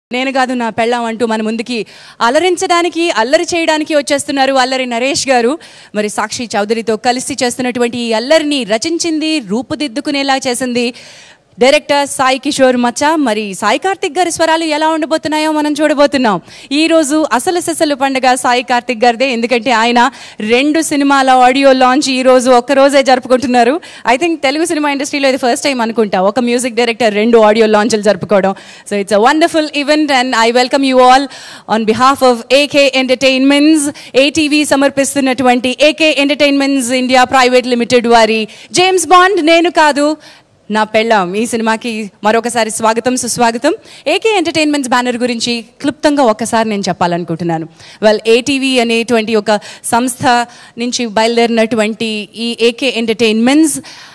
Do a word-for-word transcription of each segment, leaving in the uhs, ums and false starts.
నేను కాదు నా పెళ్ళాం అంటూ మన ముందుకి అలరించడానికి అల్లరి చేయడానికి వచ్చేస్తున్నారు అల్లరి నరేష్ గారు. మరి సాక్షి చౌదరితో కలిసి చేస్తున్నటువంటి ఈ అల్లరిని రచించింది, రూపుదిద్దుకునేలా చేసింది డైరెక్టర్ సాయి కిషోర్ మచ్చా. మరి సాయి కార్తిక్ గారి స్వరాలు ఎలా ఉండబోతున్నాయో మనం చూడబోతున్నాం. ఈరోజు అసలు సిసలు పండుగ సాయి కార్తిక్ గారిదే, ఎందుకంటే ఆయన రెండు సినిమాల ఆడియో లాంచ్ ఈరోజు ఒక్కరోజే జరుపుకుంటున్నారు. ఐ థింక్ తెలుగు సినిమా ఇండస్ట్రీలో ఇది ఫస్ట్ టైం అనుకుంటా ఒక మ్యూజిక్ డైరెక్టర్ రెండు ఆడియో లాంచ్లు జరుపుకోవడం. So it's a wonderful event and I welcome you all on behalf of AK entertainments. ATV సమర్పిస్తున్నటువంటి AK entertainments India private limited వారి జేమ్స్ బాండ్ నేను కాదు నా పెళ్ళాం ఈ సినిమాకి మరొకసారి స్వాగతం సుస్వాగతం. ఏకే ఎంటర్టైన్మెంట్స్ బ్యానర్ గురించి క్లుప్తంగా ఒక్కసారి నేను చెప్పాలనుకుంటున్నాను. వెల్, ఏటీవీ అనేటువంటి ఒక సంస్థ నుంచి బయలుదేరినటువంటి ఈ ఏకే ఎంటర్టైన్మెంట్స్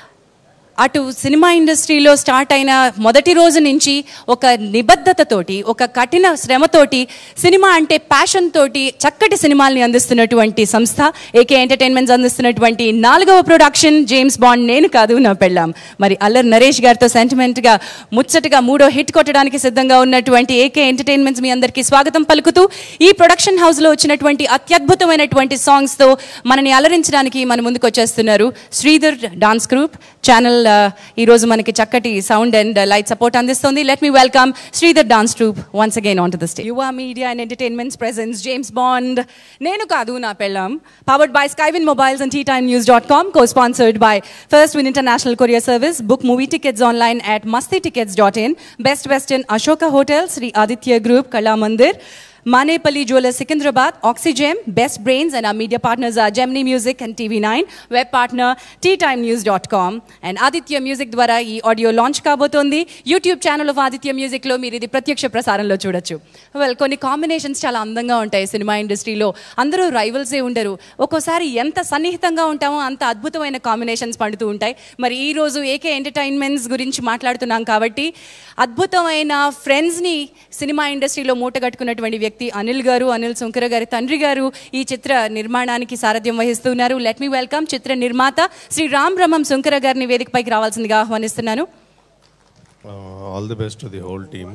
అటు సినిమా ఇండస్ట్రీలో స్టార్ట్ అయిన మొదటి రోజు నుంచి ఒక నిబద్ధతతోటి, ఒక కఠిన శ్రమతోటి, సినిమా అంటే ప్యాషన్ తోటి చక్కటి సినిమాల్ని అందిస్తున్నటువంటి సంస్థ ఏకే ఎంటర్టైన్మెంట్స్ అందిస్తున్నటువంటి నాలుగవ ప్రొడక్షన్ జేమ్స్ బాండ్ నేను కాదు నా పెళ్ళాం. మరి అల్లరి నరేష్ గారితో సెంటిమెంట్గా ముచ్చటగా మూడో హిట్ కొట్టడానికి సిద్ధంగా ఉన్నటువంటి ఏకే ఎంటర్టైన్మెంట్స్ మీ అందరికీ స్వాగతం పలుకుతూ ఈ ప్రొడక్షన్ హౌస్లో వచ్చినటువంటి అత్యద్భుతమైనటువంటి సాంగ్స్తో మనని అలరించడానికి మన ముందుకు వచ్చేస్తున్నారు శ్రీధర్ డాన్స్ గ్రూప్ ఛానల్. ఈరోజు మనకి చక్కటి సౌండ్ అండ్ లైట్ సపోర్ట్ అందిస్తుంది. Let me welcome Sridhar dance troupe once again on to the stage. Yuva media and entertainments presents James Bond నేను కాదు నా పెళ్ళాం, powered by Skywin mobiles and T time news dot com, co sponsored by first win international courier service. Book movie tickets online at Masti tickets dot in, best western Ashoka hotel, Shri Aditya group, Kala Mandir, Manepalli Jewelers Secunderabad, Oxygen, Best Brains, and our media partners are Gemini Music and T V nine, web partner tea time news dot com, and Aditya Music ద్వారా ఈ audio launch కాబోతోంది. YouTube channel of Aditya మ్యూజిక్లో మీరు ఇది ప్రత్యక్ష ప్రసారంలో చూడొచ్చు. Well, కొన్ని కాంబినేషన్స్ చాలా అందంగా ఉంటాయి సినిమా ఇండస్ట్రీలో. అందరూ రైవల్సే ఉండరు, ఒక్కోసారి ఎంత సన్నిహితంగా ఉంటామో అంత అద్భుతమైన కాంబినేషన్స్ పండుతూ ఉంటాయి. మరి ఈరోజు ఏకే ఎంటర్టైన్మెంట్స్ గురించి మాట్లాడుతున్నాం కాబట్టి అద్భుతమైన ఫ్రెండ్స్ని సినిమా ఇండస్ట్రీలో మూటగట్టుకున్నటువంటి వ్యక్తి అనిల్ గారు, అనిల్ సుంకర గారి తండ్రి గారు ఈ చిత్ర నిర్మాణానికి సారథ్యం వహిస్తున్నారు. లెట్ మీ వెల్కమ్ చిత్ర నిర్మాత శ్రీ రామ్ బ్రహ్మం సుంకర గారిని వేదికపైకి రావాల్సిందిగా ఆహ్వానిస్తున్నాను. All the best to the whole team.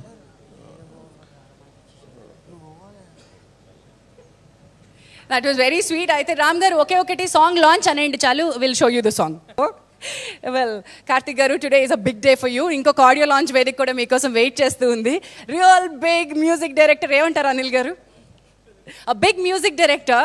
That was very sweet. అయితే రామ్ గారు ఒకే ఒకటి సాంగ్ లాంచ్ అనేయండి చాలు, will show you the song. Well, Karthik గారు, today is a big day for you. ఇంకొక ఆడియో లాంచ్ వేదిక కూడా మీకోసం వెయిట్ చేస్తూ ఉంది. రియల్ బిగ్ మ్యూజిక్ డైరెక్టర్ ఏమంటారు అనిల్ గారు? A big music director,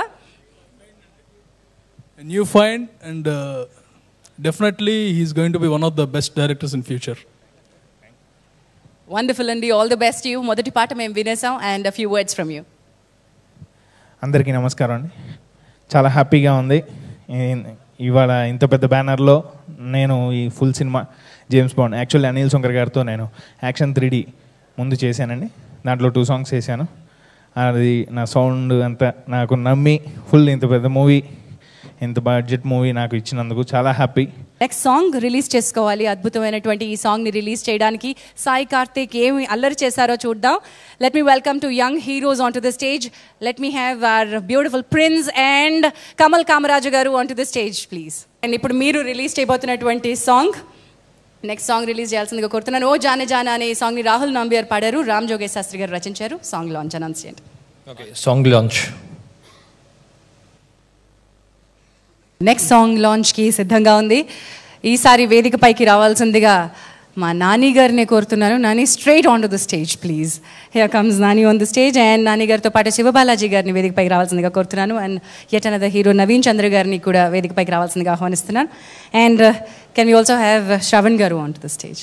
new find and definitely he's going to be one of the best directors in future. Wonderful అండి, all the best you. మొదటి పాట మేము వినేసాం and a few words from you. అందరికీ నమస్కారం అండి. చాలా హ్యాపీగా ఉంది ఇవాళ ఇంత పెద్ద బ్యానర్లో నేను ఈ full cinema James Bond, actually Anil Sunkar గారితో నేను యాక్షన్ త్రీ డీ ముందు చేశానండి. దాంట్లో టూ సాంగ్స్ చేశాను. అది నా సౌండ్ అంతా నాకు నమ్మి ఫుల్ ఇంత పెద్ద మూవీ, ఇంత బడ్జెట్ మూవీ నాకు ఇచ్చినందుకు చాలా హ్యాపీ. నెక్స్ట్ సాంగ్ రిలీజ్ చేసుకోవాలి. అద్భుతమైనటువంటి ఈ సాంగ్ని రిలీజ్ చేయడానికి సాయి కార్తిక్ ఏమి అల్లరి చేశారో చూద్దాం. Let me welcome to young heroes on to the stage. Let me have our beautiful prince and Kamal Kamaraju గారు on to the stage please. And ఇప్పుడు మీరు రిలీజ్ చేయబోతున్నటువంటి సాంగ్, నెక్స్ట్ సాంగ్ రిలీజ్ చేయాల్సిందిగా కోరుతున్నాను. ఓ జానే జానా అనే ఈ సాంగ్ని రాహుల్ నాంబియార్ పాడారు, రామ్ జోగేష్ శాస్త్రి గారు రచించారు. సాంగ్ లాంచ్ అనౌన్స్ చేయండి. Okay, song launch. Next song లాంచ్కి సిద్ధంగా ఉంది. ఈసారి వేదికపైకి రావాల్సిందిగా మా నాని గారిని కోరుతున్నాను. Nani, straight on to the stage please. Here comes Nani on the stage. And Nani గారితో పాటు శివబాలాజీ గారిని వేదికపైకి రావాల్సిందిగా కోరుతున్నాను. And yet another hero Naveen Chandra గారిని కూడా వేదికపైకి రావాల్సిందిగా ఆహ్వానిస్తున్నాను. And can we also have Shravan గారు ఆన్ టు ద స్టేజ్.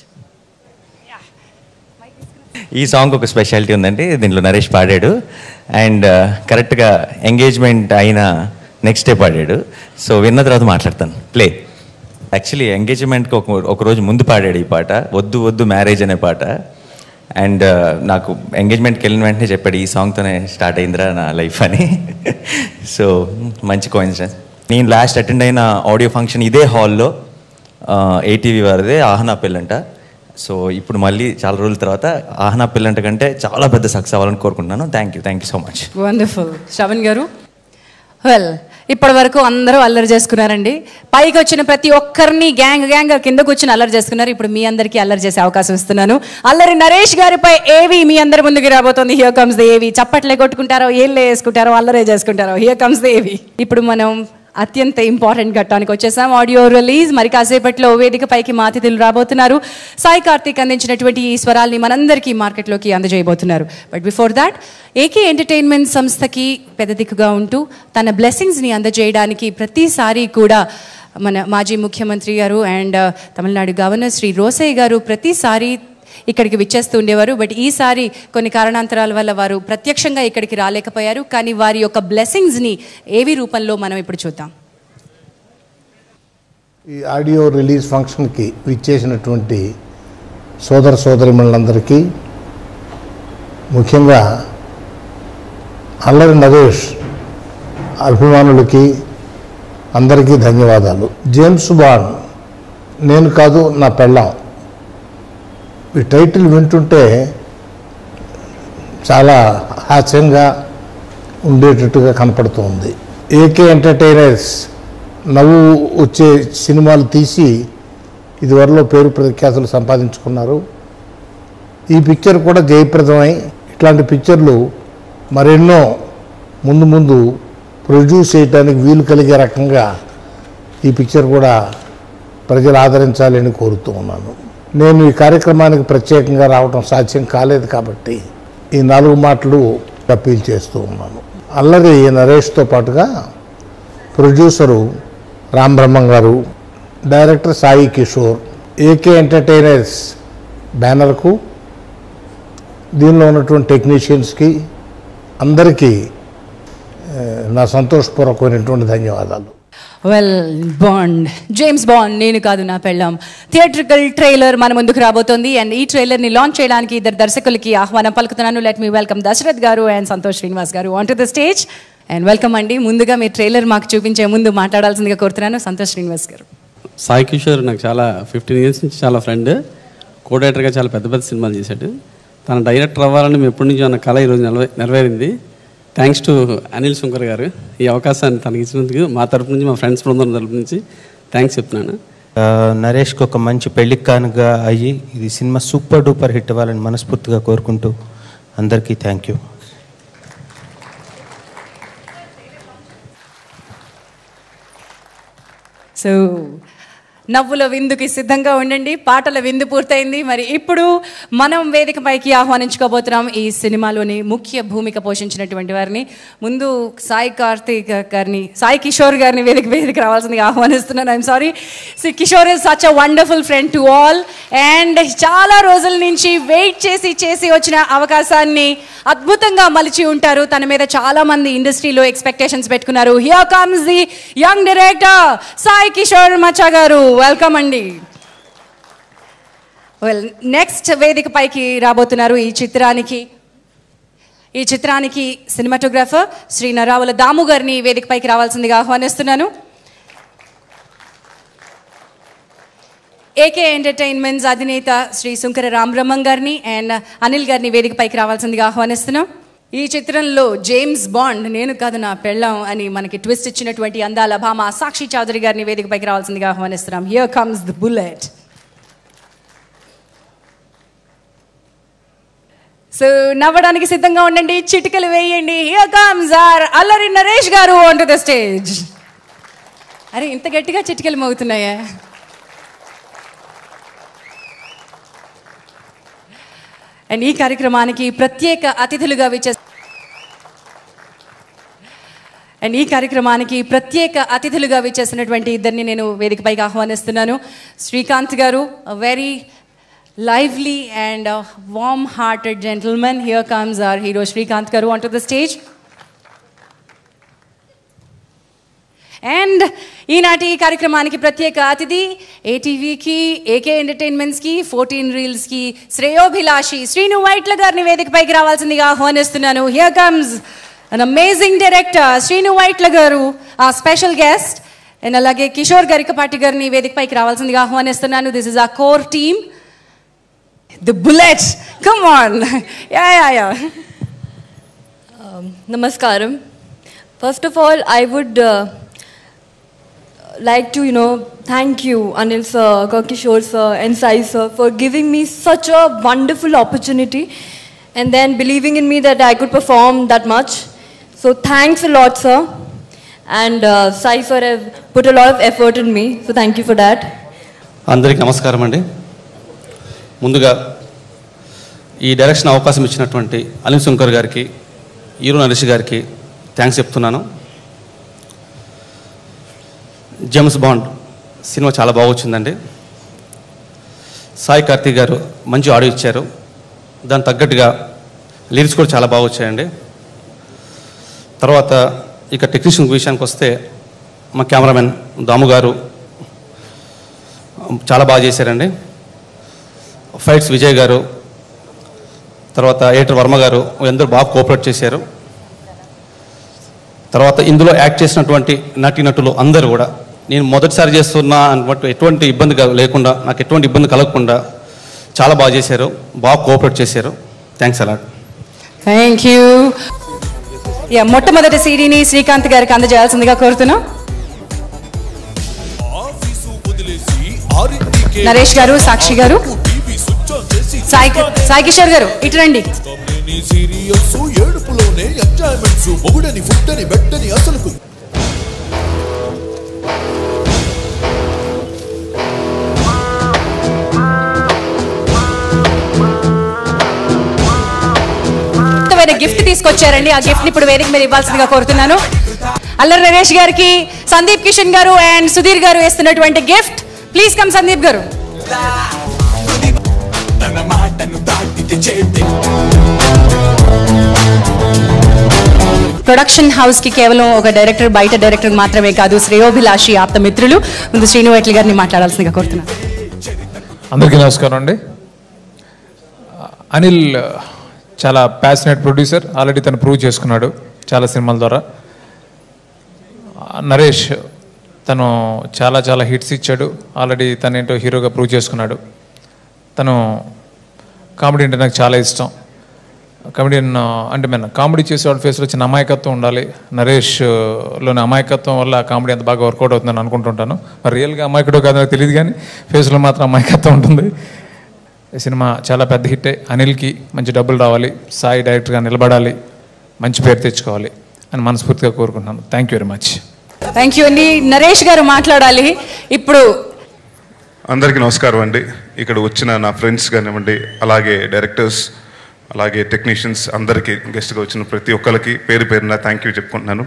ఈ సాంగ్ ఒక స్పెషాలిటీ ఉందండి, దీంట్లో నరేష్ పాడాడు అండ్ కరెక్ట్గా ఎంగేజ్మెంట్ అయిన నెక్స్ట్ డే పాడాడు. సో విన్న తర్వాత మాట్లాడతాను. ప్లే. యాక్చువల్లీ ఎంగేజ్మెంట్కి ఒక ఒకరోజు ముందు పాడాడు ఈ పాట, వద్దు వద్దు మ్యారేజ్ అనే పాట. అండ్ నాకు ఎంగేజ్మెంట్కి వెళ్ళిన వెంటనే చెప్పాడు ఈ సాంగ్తోనే స్టార్ట్ అయిందిరా నా లైఫ్ అని. సో మంచి కోయిన్సిడెన్స్. నేను లాస్ట్ అటెండ్ అయిన ఆడియో ఫంక్షన్ ఇదే హాల్లో, ఏటీవీ వారిదే, ఆహనా పెళ్ళంట. సో ఇప్పుడు మళ్ళీ చాలా రోజుల తర్వాత ఆహనా పెళ్ళంట కంటే చాలా పెద్ద సక్సెస్ అవ్వాలని కోరుకుంటున్నాను. Thank you thank you so much. Wonderful. Shravan గారు, వెల్ ఇప్పటి వరకు అందరూ అల్లరి చేసుకున్నారండి. పైకి వచ్చిన ప్రతి ఒక్కరిని గ్యాంగ్ గ్యాంగ్ కిందకు వచ్చిన అల్లరి చేసుకున్నారు. ఇప్పుడు మీ అందరికీ అల్లరి చేసే అవకాశం ఇస్తున్నాను. అల్లరి నరేష్ గారిపై ఏవి మీ అందరి ముందుకు రాబోతుంది. హియర్ కమ్స్ ద ఏవి. చప్పట్లే కొట్టుకుంటారో, ఏళ్ళే వేసుకుంటారో, అల్లరే చేసుకుంటారో. హియర్ కమ్స్ ద ఏవి. ఇప్పుడు మనం అత్యంత ఇంపార్టెంట్ ఘట్టానికి వచ్చేసాం. Audio release. మరి కాసేపట్లో వేదిక పైకి మా అతిథులు రాబోతున్నారు. సాయి కార్తిక్ అందించినటువంటి ఈ స్వరాల్ని మనందరికీ మార్కెట్లోకి అందజేయబోతున్నారు. But before that, AK entertainment సంస్థకి పెద్ద దిక్కుగా ఉంటూ తన బ్లెస్సింగ్స్ని అందజేయడానికి ప్రతిసారి కూడా మన మాజీ ముఖ్యమంత్రి గారు అండ్ తమిళనాడు గవర్నర్ శ్రీ రోసయ్య గారు ప్రతిసారి ఇక్కడికి విచ్చేస్తూ ఉండేవారు. బట్ ఈసారి కొన్ని కారణాంతరాల వల్ల వారు ప్రత్యక్షంగా ఇక్కడికి రాలేకపోయారు. కానీ వారి యొక్క బ్లెస్సింగ్స్ని ఏవి రూపంలో మనం ఇప్పుడు చూద్దాం. ఈ ఆడియో రిలీజ్ ఫంక్షన్కి విచ్చేసినటువంటి సోదర సోదరిమణులందరికీ, ముఖ్యంగా అల్లరి నరేష్ అభిమానులకి అందరికీ ధన్యవాదాలు. జేమ్స్ బాండ్ నేను కాదు నా పెళ్ళాం, ఈ టైటిల్ వింటుంటే చాలా హాస్యంగా ఉండేటట్టుగా కనపడుతుంది. ఏకే ఎంటర్టైనర్స్ నవ్వు వచ్చే సినిమాలు తీసి ఇదివరలో పేరు ప్రఖ్యాతులు సంపాదించుకున్నారు. ఈ పిక్చర్ కూడా జయప్రదమై ఇట్లాంటి పిక్చర్లు మరెన్నో ముందు ముందు ప్రొడ్యూస్ చేయడానికి వీలు కలిగే రకంగా ఈ పిక్చర్ కూడా ప్రజలు ఆదరించాలని కోరుతూ ఉన్నాను. నేను ఈ కార్యక్రమానికి ప్రత్యేకంగా రావడం సాధ్యం కాలేదు కాబట్టి ఈ నాలుగు మాటలు అప్పీల్ చేస్తూ ఉన్నాను. అల్లరి నరేష్తో పాటుగా ప్రొడ్యూసరు రామ్ బ్రహ్మం గారు, director Sai Kishore, AK entertainers బ్యానర్కు, దీనిలో ఉన్నటువంటి టెక్నీషియన్స్కి అందరికీ నా సంతోషపూర్వకమైనటువంటి ధన్యవాదాలు. వెల్, బాండ్, జేమ్స్ బాండ్ నేను కాదు నా పెళ్ళాం థియేట్రికల్ ట్రైలర్ మన ముందుకు రాబోతోంది. అండ్ ఈ ట్రైలర్ని లాంచ్ చేయడానికి ఇద్దరు దర్శకులకి ఆహ్వానం పలుకుతున్నాను. లెట్ మీ వెల్కమ్ దశరథ్ గారు అండ్ సంతోష్ శ్రీనివాస్ గారు on to the stage. And welcome అండి. ముందుగా మీ ట్రైలర్ మాకు చూపించే ముందు మాట్లాడాల్సిందిగా కోరుతున్నాను సంతోష్ శ్రీనివాస్ గారు. సాయి కిషోర్ నాకు చాలా ఫిఫ్టీన్ ఇయర్స్ నుంచి చాలా ఫ్రెండ్. కో డైరెక్టర్గా చాలా పెద్ద పెద్ద సినిమాలు చేశాడు. తన డైరెక్టర్ అవ్వాలని మేము ఎప్పటి నుంచో అన్న కళ ఈరోజు నెరవే నెరవేరింది థ్యాంక్స్ టు అనిల్ శంకర్ గారు. ఈ అవకాశాన్ని తనకి ఇచ్చినందుకు మా తరపు నుంచి, మా ఫ్రెండ్స్ బృందం తరపు నుంచి థ్యాంక్స్ చెప్తున్నాను. నరేష్కి ఒక మంచి పెళ్లి కానుగా అయ్యి ఇది సినిమా సూపర్ డూపర్ హిట్ అవ్వాలని మనస్ఫూర్తిగా కోరుకుంటూ అందరికీ థ్యాంక్ యూ. సో నవ్వుల విందుకి సిద్ధంగా ఉండండి. పాటల విందు పూర్తయింది. మరి ఇప్పుడు మనం వేదిక పైకి ఆహ్వానించుకోబోతున్నాం ఈ సినిమాలోని ముఖ్య భూమిక పోషించినటువంటి వారిని. ముందు సాయి కార్తిక్ గారిని, సాయి కిషోర్ గారిని వేదిక వేదిక రావాల్సిందిగా ఆహ్వానిస్తున్నాను. I'm sorry, Kishore is such a wonderful friend to all and చాలా రోజుల నుంచి వెయిట్ చేసి చేసి వచ్చిన అవకాశాన్ని అద్భుతంగా మలిచి ఉంటారు. తన మీద చాలా మంది ఇండస్ట్రీలో ఎక్స్పెక్టేషన్స్ పెట్టుకున్నారు. Here comes the young director Sai Kishore Macha గారు. వెల్కమ్ అండి. వెల్, నెక్స్ట్ వేదిక పైకి రాబోతున్నారు ఈ చిత్రానికి ఈ చిత్రానికి సినిమాటోగ్రాఫర్ శ్రీ నరావుల దాము గారిని వేదిక పైకి రావాల్సిందిగా ఆహ్వానిస్తున్నాను. ఏకే ఎంటర్టైన్మెంట్స్ అధినేత శ్రీ శంకర రామ్ బ్రహ్మం గారిని అండ్ అనిల్ గారిని వేదిక పైకి రావాల్సిందిగా ఆహ్వానిస్తున్నాం. ఈ చిత్రంలో జేమ్స్ బాండ్ నేను కాదు నా పెళ్ళాం అని మనకి ట్విస్ట్ ఇచ్చినటువంటి అందాల భామ సాక్షి చౌదరి గారిని వేదిక పైకి రావాల్సిందిగా ఆహ్వానిస్తున్నాం. Here comes the bullet. So నవ్వడానికి సిద్ధంగా ఉండండి, చిటికలు వేయండి. Here comes or Allari Naresh గారు ఆన్ టు ద స్టేజ్. అరే, ఇంత గట్టిగా చిటికలు మోగుతున్నాయా? అండ్ ఈ కార్యక్రమానికి ప్రత్యేక అతిథులుగా విచ్చే అండ్ ఈ కార్యక్రమానికి ప్రత్యేక అతిథులుగా విచ్చేసినటువంటి ఇద్దరిని నేను వేదికపైకి ఆహ్వానిస్తున్నాను. శ్రీకాంత్ గారు, very lively and uh, warm-hearted gentleman. Here comes our hero Srikanth Garu onto the stage. And ఈనాటి కార్యక్రమానికి ప్రత్యేక అతిథి ఏటీవీకి, ఏకే ఎంటర్టైన్మెంట్స్కి, ఫోర్టీన్ రీల్స్కి శ్రేయోభిలాషి శ్రీను వైట్ల గారిని వేదికపైకి రావాల్సిందిగా ఆహ్వానిస్తున్నాను. Here comes an amazing director Srinu Vaitla గారు, ఆ స్పెషల్ గెస్ట్. అండ్ అలాగే కిషోర్ గరికపాటి గారిని వేదికపైకి రావాల్సిందిగా ఆహ్వానిస్తున్నాను. This is a core team, the bullet. Come on. Yeah yeah yeah నమస్కారం. First of all, I would uh, like to, you know, thank you, Anil sir, Kishore sir, and Sai sir, for giving me such a wonderful opportunity and then believing in me that I could perform that much. So thanks a lot, sir. And uh, Sai sir have put a lot of effort in me, so thank you for that. అందరికీ నమస్కారం అండి. ముందుగా ఈ direction అవకాశం ఇచ్చినటువంటి అనిల్ శంకర్ గారికి, hero Naresh గారికి thanks చెప్తున్నాను. జేమ్స్ బాండ్ సినిమా చాలా బాగా వచ్చిందండి. సాయి కార్తీక్ గారు మంచి ఆడియో ఇచ్చారు. దానికి తగ్గట్టుగా లిరిక్స్ కూడా చాలా బాగా వచ్చాయండి. తర్వాత ఇక టెక్నీషియన్ విషయానికి వస్తే మా కెమెరామెన్ దాము గారు చాలా బాగా చేశారండి. ఫైట్స్ విజయ్ గారు, తర్వాత ఎడిటర్ వర్మ గారు అందరూ బాగా కోఆపరేట్ చేశారు. తర్వాత ఇందులో యాక్ట్ చేసినటువంటి నటీనటులు అందరూ కూడా నేను మొదటిసారి చేస్తున్నా అన్నట్టు ఎటువంటి ఇబ్బంది లేకుండా, నాకు ఎటువంటి ఇబ్బంది కలగకుండా చాలా బాగా చేశారు, బాగా కోఆపరేట్ చేశారు. Thanks a lot. Thank you. Yeah, మొట్టమొదటి సీడీని శ్రీకాంత్ గారికి అందజేయాల్సిందిగా కోరుతున్నాం. నరేష్ గారు, సాక్షి గారు, సాయి సాయి కిషోర్ గారు ఇటు రండి. గిఫ్ట్ తీసుకొచ్చారండి. ఆ గిఫ్ట్ ఇప్పుడు వేదిక మీద ఇవ్వాల్సిందిగా కోరుతున్నాను. అల్లరి నరేష్ గారికి సందీప్ కిషన్ గారు అండ్ సుధీర్ గారు వేస్తున్నటువంటి గిఫ్ట్. ప్లీజ్ కమ్ సందీప్ గారు. ప్రొడక్షన్ హౌస్ కి కేవలం ఒక డైరెక్టర్, బయట డైరెక్టర్ మాత్రమే కాదు, శ్రేయోభిలాషి ఆప్త మిత్రులు. ముందు శ్రీను వైట్ల గారిని మాట్లాడాల్సిందిగా కోరుతున్నాను. అందరికీ నమస్కారం అండి. అనిల్ చాలా ప్యాషనేట్ ప్రొడ్యూసర్, ఆల్రెడీ తను ప్రూవ్ చేసుకున్నాడు చాలా సినిమాల ద్వారా. నరేష్ తను చాలా చాలా హిట్స్ ఇచ్చాడు, ఆల్రెడీ తను ఏంటో హీరోగా ప్రూవ్ చేసుకున్నాడు. తను కామెడీ అంటే నాకు చాలా ఇష్టం. కామెడియన్ అంటే మన కామెడీ చేసే వాళ్ళ ఫేస్లో చిన్న అమాయకత్వం ఉండాలి. నరేష్లోని అమాయకత్వం వల్ల కామెడీ అంత బాగా వర్కౌట్ అవుతుందని అనుకుంటుంటాను. మరి రియల్గా అమాయకుడో కాదో నాకు తెలియదు, కానీ ఫేస్లో మాత్రం అమాయకత్వం ఉంటుంది. ఈ సినిమా చాలా పెద్ద హిట్టే. అనిల్కి మంచి డబ్బులు రావాలి, సాయి డైరెక్టర్గా నిలబడాలి, మంచి పేరు తెచ్చుకోవాలి అని మనస్ఫూర్తిగా కోరుకుంటున్నాను. Thank you very much. Thank you అండి. నరేష్ గారు మాట్లాడాలి ఇప్పుడు. అందరికీ నమస్కారం అండి. ఇక్కడ వచ్చిన నా ఫ్రెండ్స్ కానివ్వండి, అలాగే డైరెక్టర్స్, అలాగే టెక్నీషియన్స్ అందరికీ, గెస్ట్గా వచ్చిన ప్రతి ఒక్కరికి పేరు పేరున థ్యాంక్ యూ చెప్పుకుంటున్నాను.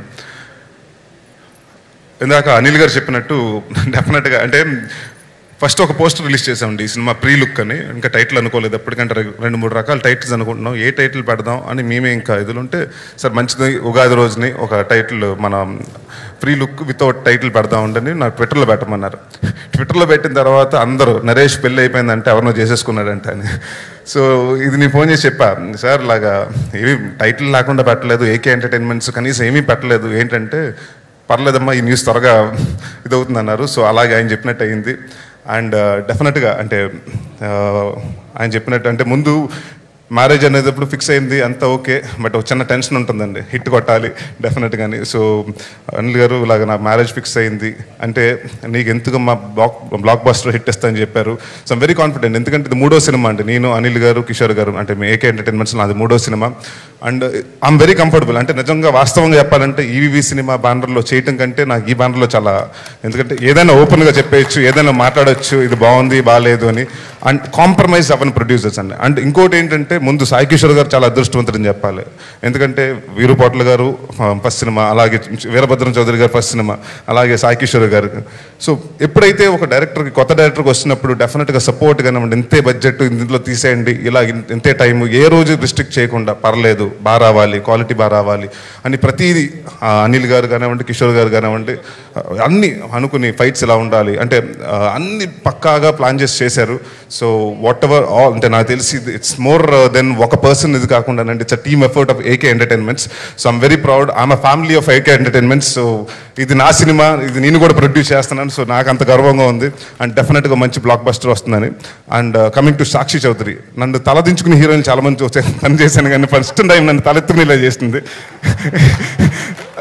ఇందాక అనిల్ గారు చెప్పినట్టు డెఫినెట్గా అంటే ఫస్ట్ ఒక పోస్టర్ రిలీజ్ చేసామండి ఈ సినిమా ప్రీ లుక్ అని. ఇంకా టైటిల్ అనుకోలేదు, ఎప్పటికంటే రెండు మూడు రకాల టైటిల్స్ అనుకుంటున్నాం, ఏ టైటిల్ పెడదాం అని మేమే ఇంకా ఇదిలో ఉంటే సార్ మంచిది ఉగాది రోజుని ఒక టైటిల్ మన ప్రీ లుక్ వితౌట్ టైటిల్ పెడదాం ఉండని నాకు ట్విట్టర్లో పెట్టమన్నారు. ట్విట్టర్లో పెట్టిన తర్వాత అందరూ నరేష్ పెళ్ళి అయిపోయిందంటే ఎవరినో చేసేసుకున్నాడంట అని. సో ఇది నేను ఫోన్ చేసి చెప్పా, సార్ లాగా ఏమి టైటిల్ లేకుండా పెట్టలేదు, ఏకే ఎంటర్టైన్మెంట్స్ కనీసం ఏమీ పెట్టలేదు, ఏంటంటే పర్లేదమ్మా ఈ న్యూస్ త్వరగా ఇదవుతుంది అన్నారు. సో అలాగే ఆయన చెప్పినట్టు అయింది. అండ్ డెఫినెట్గా అంటే ఆయన చెప్పినట్టు అంటే ముందు మ్యారేజ్ అనేటప్పుడు ఫిక్స్ అయింది అంతా ఓకే, బట్ ఒక చిన్న టెన్షన్ ఉంటుందండి, హిట్ కొట్టాలి డెఫినెట్గాని. సో అనిల్ గారు ఇలాగ నా మ్యారేజ్ ఫిక్స్ అయింది అంటే నీకు ఎందుకు మా బ్లాక్ బ్లాక్ బస్టర్ హిట్ ఇస్తా అని చెప్పారు. సో ఐమ్ వెరీ కాన్ఫిడెంట్, ఎందుకంటే ఇది మూడో సినిమా అండి. నేను అనిల్ గారు, కిషోర్ గారు అంటే మీ ఏకే ఎంటర్టైన్మెంట్స్ నాది మూడో సినిమా. And I'm very comfortable. అంటే నిజంగా వాస్తవంగా చెప్పాలంటే ఈవీవి సినిమా బ్యానర్లో చేయటం కంటే నాకు ఈ బ్యానర్లో చాలా, ఎందుకంటే ఏదైనా ఓపెన్గా చెప్పేయచ్చు, ఏదైనా మాట్లాడచ్చు, ఇది బాగుంది బాగాలేదు అని. అండ్ కాంప్రమైజ్ అవ్వని ప్రొడ్యూసర్స్ అండి. అండ్ ఇంకోటి ఏంటంటే ముందు సాయి కిషోర్ గారు చాలా అదృష్టవంతుడని చెప్పాలి, ఎందుకంటే వీరుపోట్ల గారు ఫస్ట్ సినిమా, అలాగే వీరభద్రం చౌదరి గారు ఫస్ట్ సినిమా, అలాగే సాయి కిషోర్ గారు. సో ఎప్పుడైతే ఒక డైరెక్టర్కి కొత్త డైరెక్టర్కి వస్తున్నప్పుడు డెఫినెట్గా సపోర్ట్ కానివ్వండి, ఇంతే బడ్జెట్ ఇందులో తీసేయండి, ఇలా ఇంతే టైం, ఏ రోజు రిస్ట్రిక్ట్ చేయకుండా పర్లేదు బాగా రావాలి, క్వాలిటీ బాగా రావాలి అని ప్రతిదీ అనిల్ గారు కానివ్వండి, కిషోర్ గారు కానివ్వండి అన్నీ అనుకుని ఫైట్స్ ఎలా ఉండాలి అంటే అన్ని పక్కాగా ప్లాన్ చేసి చేశారు. సో వాట్ ఎవర్ ఆల్ అంటే నాకు తెలిసి ఇట్స్ మోర్ దెన్ ఒక పర్సన్ ఇది కాకుండా అండి, it's a team effort of AK entertainments. So I'm very proud, I'm a family of AK entertainments. So ఇది నా సినిమా, ఇది నేను కూడా ప్రొడ్యూస్ చేస్తున్నాను. సో నాకు అంత గర్వంగా ఉంది అండ్ డెఫినెట్గా మంచి బ్లాక్ బస్టర్ వస్తుందని. And coming to Sakshi Chaudhary, నన్ను తలదించుకుని హీరోయిన్ చాలా మంది పని చేశాను, కానీ ఫస్ట్ టైం నన్ను తలెత్తుకుని ఇలా చేస్తుంది.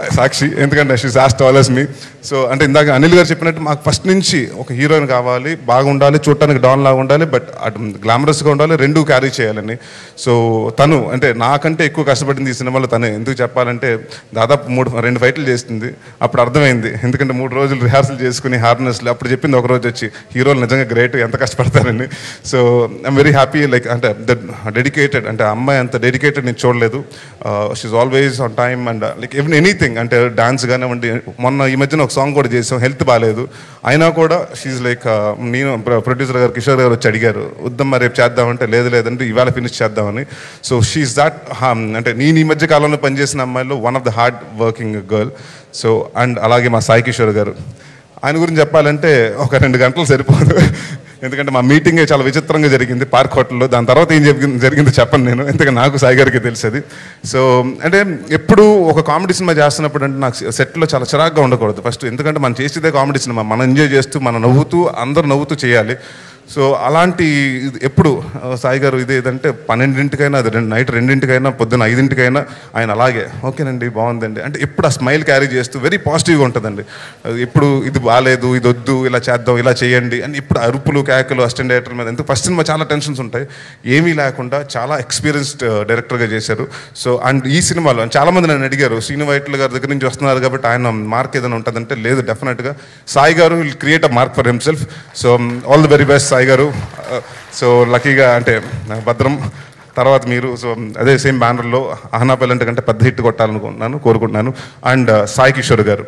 సాక్షి, ఎందుకంటే she's as tall as me. So అంటే ఇందాక అనిల్ గారు చెప్పినట్టు మాకు ఫస్ట్ నుంచి ఒక హీరోయిన్ కావాలి, బాగుండాలి, చూడటానికి డాన్ లాగా ఉండాలి, బట్ అటు గ్లామరస్గా ఉండాలి, రెండూ క్యారీ చేయాలని. సో తను అంటే నాకంటే ఎక్కువ కష్టపడింది ఈ సినిమాలో తనే. ఎందుకు చెప్పాలంటే దాదాపు మూడు రెండు ఫైట్లు చేస్తుంది. అప్పుడు అర్థమైంది, ఎందుకంటే మూడు రోజులు రిహార్సల్ చేసుకుని హార్నెస్లు అప్పుడు చెప్పింది ఒక రోజు వచ్చి, హీరోలు నిజంగా గ్రేట్, ఎంత కష్టపడతారని. So I'm very happy. Like అంటే డెడికేటెడ్, అంటే అమ్మాయి అంత డెడికేటెడ్ నేను చూడలేదు. She's always on time and like even anything, అంటే డాన్స్ కానివ్వండి. మొన్న ఈ మధ్యన ఒక సాంగ్ కూడా చేసాం, హెల్త్ బాగాలేదు అయినా కూడా షీఈ్ లైక్, నేను ప్రొడ్యూసర్ గారు కిషోర్ గారు వచ్చి అడిగారు, వద్దమ్మా రేపు చేద్దామంటే లేదు లేదంటే ఇవాళ ఫినిష్ చేద్దామని. సో షీఈ్ దాట్, అంటే నేను ఈ మధ్య కాలంలో పనిచేసిన అమ్మాయిలో one of the hard working girl. So and అలాగే మా సాయి కిషోర్ గారు, ఆయన గురించి చెప్పాలంటే ఒక రెండు గంటలు సరిపోదు, ఎందుకంటే మా మీటింగ్ చాలా విచిత్రంగా జరిగింది పార్క్ హోటల్లో. దాని తర్వాత ఏం జరిగింది జరిగిందో చెప్పను నేను, ఎందుకంటే నాకు సాయి గారికి తెలిసేది. సో అంటే ఎప్పుడు ఒక కామెడీ సినిమా చేస్తున్నప్పుడు అంటే నాకు సెట్లో చాలా చిరాగ్గా ఉండకూడదు ఫస్ట్, ఎందుకంటే మనం చేసేదే కామెడీ సినిమా, మనం ఎంజాయ్ చేస్తూ మనం నవ్వుతూ అందరూ నవ్వుతూ చేయాలి. సో అలాంటి ఎప్పుడు సాయి గారు ఇదే ఏదంటే పన్నెండింటికైనా, అది రెండు నైట్ రెండింటికైనా, పొద్దున్న ఐదింటికైనా ఆయన అలాగే ఓకేనండి బాగుందండి అంటే ఎప్పుడు ఆ స్మైల్ క్యారీ చేస్తూ వెరీ పాజిటివ్గా ఉంటుందండి. ఎప్పుడు ఇది బాగాలేదు, ఇది వద్దు, ఇలా చేద్దాం, ఇలా చేయండి అని ఇప్పుడు అరుపులు కేకలు అసిస్టెంట్ డైరెక్టర్ మీద. ఎందుకు ఫస్ట్ సినిమా చాలా టెన్షన్స్ ఉంటాయి, ఏమీ లేకుండా చాలా ఎక్స్పీరియన్స్డ్ డైరెక్టర్గా చేశారు. సో అండ్ ఈ సినిమాలో చాలామంది నన్ను అడిగారు, శ్రీను వైట్ల గారి దగ్గర నుంచి వస్తున్నారు కాబట్టి ఆయన మార్క్ ఏదైనా ఉంటుందంటే లేదు, డెఫినెట్గా సాయి గారు will create a mark for himself. So all the very best Sai గారు. సో లక్కీగా అంటే భద్రం తర్వాత మీరు, సో అదే సేమ్ బ్యానర్లో ఆహనా పెళ్ళంటే కంటే పెద్ద హిట్ కొట్టాలనుకుంటున్నాను, కోరుకుంటున్నాను. అండ్ సాయి కిషోర్ గారు,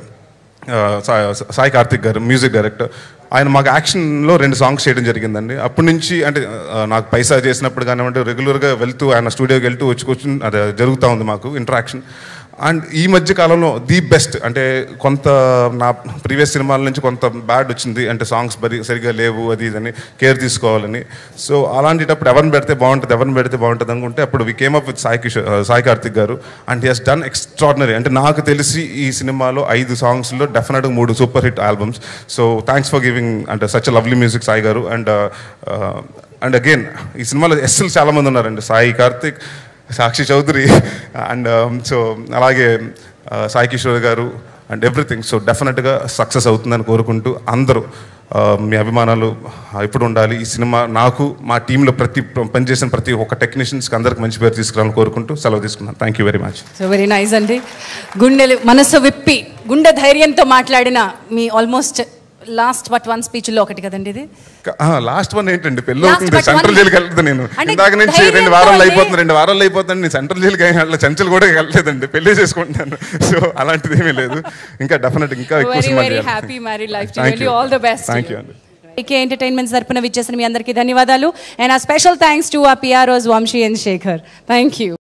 సాయి కార్తిక్ గారు మ్యూజిక్ డైరెక్టర్, ఆయన మాకు యాక్షన్లో రెండు సాంగ్స్ చేయడం జరిగిందండి. అప్పటి నుంచి అంటే నాకు పైసా చేసినప్పుడు కానివ్వండి, రెగ్యులర్గా వెళ్తూ ఆయన స్టూడియోకి వెళ్తూ వచ్చి కూర్చుని అది జరుగుతూ ఉంది మాకు ఇంటరాక్షన్. అండ్ ఈ మధ్య కాలంలో ది బెస్ట్, అంటే కొంత నా ప్రీవియస్ సినిమాల నుంచి కొంత బ్యాడ్ వచ్చింది, అంటే సాంగ్స్ బరి సరిగా లేవు అది ఇదని కేర్ తీసుకోవాలని. సో అలాంటిటప్పుడు ఎవరిని పెడితే బాగుంటుంది ఎవరిని పెడితే బాగుంటుంది అనుకుంటే అప్పుడు we came up with Sai Kishore Sai Karthik గారు, and he has done extraordinary. అంటే నాకు తెలిసి ఈ సినిమాలో ఐదు సాంగ్స్లో డెఫినెట్గా మూడు super hit albums. So thanks for giving అంటే సచ్ లవ్లీ మ్యూజిక్ సాయి గారు. అండ్ అండ్ అగైన్ ఈ సినిమాలో ఎస్ఎల్ చాలామంది ఉన్నారండి, సాయి కార్తిక్, సాక్షి చౌదరి, అండ్ సో అలాగే సాయి కిషోర్ గారు అండ్ ఎవ్రీథింగ్. సో డెఫినెట్గా సక్సెస్ అవుతుందని కోరుకుంటూ అందరూ మీ అభిమానాలు ఇప్పుడు ఉండాలి. ఈ సినిమా నాకు మా టీంలో ప్రతి పనిచేసిన ప్రతి ఒక్క టెక్నీషియన్స్కి అందరికి మంచి పేరు తీసుకురావాలని కోరుకుంటూ సెలవు తీసుకున్నాను. Thank you very much. So very nice అండి. గుండెలు మనసు విప్పి గుండె ధైర్యంతో మాట్లాడిన మీ almost last but one speech లో ఒకటి కదండి ఇది. లాస్ట్ వన్ ఏంటండి, పెళ్ళి అవుతుంది, సెంట్రల్ జైలుకి వెళ్తుంది. నేను ఇందాక నుంచి రెండు వారాలు అయిపోతుంది రెండు వారాలు అయిపోతుంది నేను సెంట్రల్ జైలుకి వెళ్ళి చంచల్ కూడా వెళ్ళలేదండి, పెళ్లి చేసుకుంటున్నాను. సో అలాంటిది ఏమీ లేదు, ఇంకా డెఫినెట్ ఇంకా ఎక్కువ సినిమా చేయాలి. Happy married life to you, all the best. Thank you అండి. ఏకే ఎంటర్టైన్మెంట్స్ తరపున విచ్చేసిన మీ అందరికీ ధన్యవాదాలు. అండ్ ఆ స్పెషల్ థ్యాంక్స్ టు ఆ PROs Vamsi and Shekhar. Thank you.